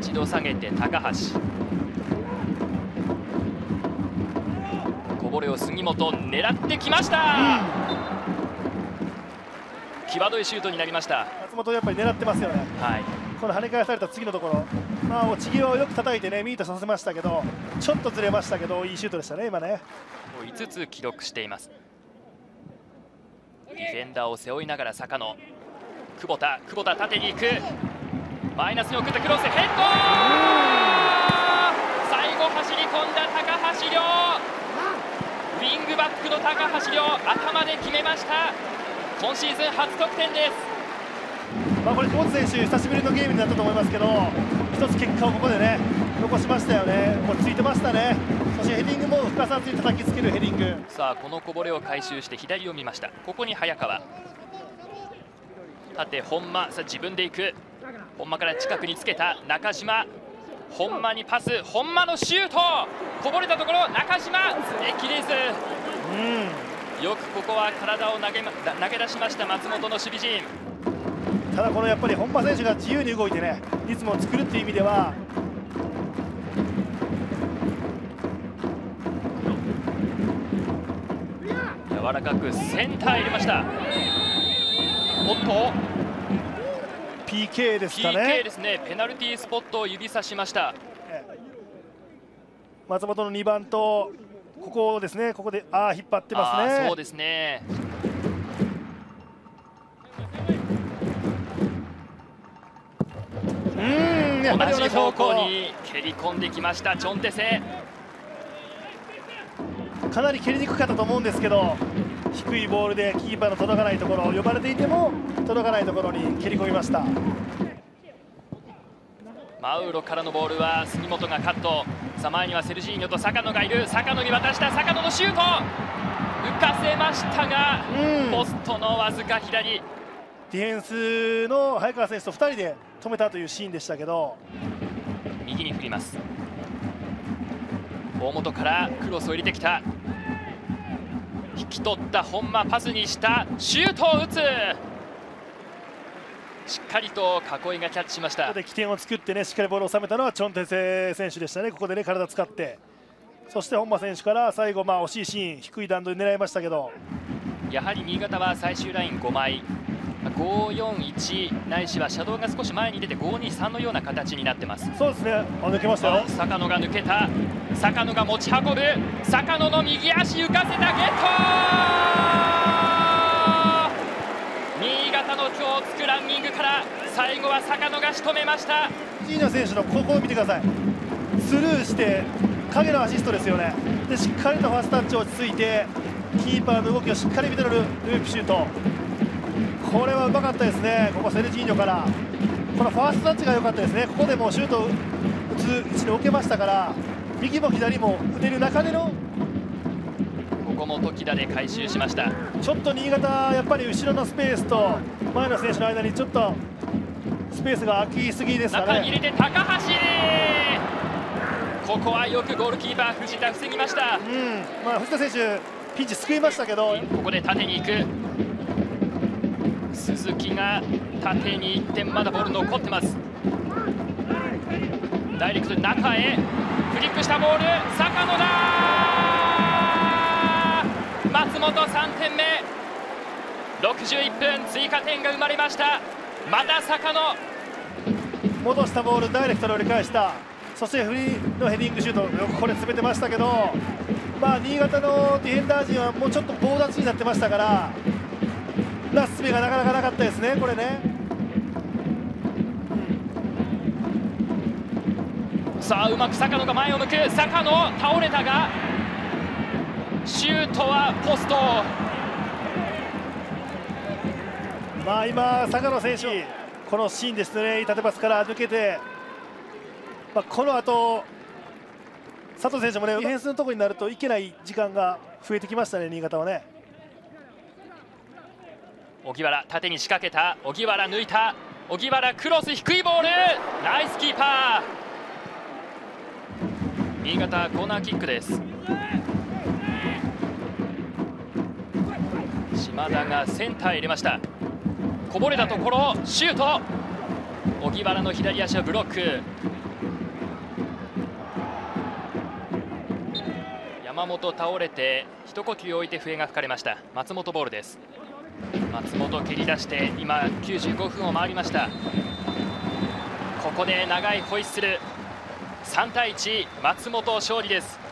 一度下げて高橋、こぼれを杉本狙ってきました、際どいシュートになりました。 松本やっぱり狙ってますよね。 はい、 この跳ね返された次のところ、落ち際をよく叩いてねミートさせましたけど、ちょっとずれましたけどいいシュートでしたね今ね。 5つ記録しています。ディフェンダーを背負いながら坂野、久保田縦に行く、マイナスに送ってクロスヘッド、最後走り込んだ高橋亮、ウィングバックの高橋亮、頭で決めました。今シーズン初得点です。 これ久保田選手久しぶりのゲームになったと思いますけど、一つ結果をここでね残しましたよね。落ち着いてましたね。そしてヘディングも深さに叩きつけるヘディング。 さあこのこぼれを回収して左を見ました。ここに早川、縦本間、さあ自分で行く、本間から近くにつけた中島、本間にパス、本間のシュート、こぼれたところ中島釣れきれず、よくここは体を投げ出しました松本の守備陣。 ただこのやっぱり本間選手が自由に動いてねリズムを作るっていう意味では、 柔らかくセンター入れました。おっと PK ですかね。 PK ですね。ペナルティースポットを指さしました。 松本の2番とここですね、ここで引っ張ってますね。 そうですね。同じ方向に蹴り込んできましたチョンテセ。 かなり蹴りにくかったと思うんですけど、低いボールでキーパーの届かないところ、呼ばれていても届かないところに蹴り込みました。 マウロからのボールは杉本がカット。さあ前にはセルジーニョと坂野がいる。坂野に渡した坂野のシュート、浮かせましたがポストのわずか左。 ディフェンスの早川選手と2人で止めたというシーンでしたけど、 右に振ります。大本からクロスを入れてきた、引き取った本間、パスにしたシュートを打つ、しっかりと囲いがキャッチしました。 ここで起点を作ってねしっかりボールを収めたのはチョンテセ選手でしたね。ここでね体使って、そして本間選手から最後惜しいシーン、低い弾道で狙いましたけど、 やはり新潟は最終ライン5枚、541ないしは車道が少し前に出て523のような形になってます。 そうですね、抜けましたよ。 坂野が抜けた、坂野が持ち運ぶ、坂野の右足浮かせた、ゲット。新潟の今日つくランニングから最後は坂野が仕留めました。 ジーニョ選手のここを見てください。スルーして影のアシストですよね。でしっかりとファーストタッチ落ち着いてキーパーの動きをしっかり見てるループシュート、これはうまかったですね。ここセルジーニョからこのファーストタッチが良かったですね。ここでもうシュートを打つ位置に置けましたから、右も左も打てる中での、 ここも時田で回収しました。 ちょっと新潟やっぱり後ろのスペースと前の選手の間にちょっとスペースが空きすぎですかね。 中に入れて高橋、ここはよくゴールキーパー藤田防ぎました。 藤田選手ピンチ救いましたけど、 ここで縦に行く鈴木が縦に1点、まだボール残ってます。ダイレクトで中へフリックしたボール、坂野だ、松本3点目、61分追加点が生まれました。また坂野、 戻したボールダイレクトで折り返した、そしてフリーのヘディングシュート、よくこれ詰めてましたけど、新潟のディフェンダー陣はもうちょっと棒立ちになってましたから、ラス目がなかなかなかったですね、これね。 さあうまく坂野が前を向く、坂野倒れたがシュートはポスト。 今坂野選手このシーンですね、縦パスから抜けて、この後佐藤選手もねディフェンスのところになるといけない時間が増えてきましたね、新潟はね。 荻原縦に仕掛けた、荻原抜いた、荻原クロス低いボール、ナイスキーパー。新潟コーナーキックです。島田がセンターへ入れました。こぼれたところシュート、 荻原の左足をブロック。山本倒れて一呼吸置いて笛が吹かれました。松本ボールです。松本蹴り出して今95分を回りました。ここで長いホイッスル。3対1、松本勝利です。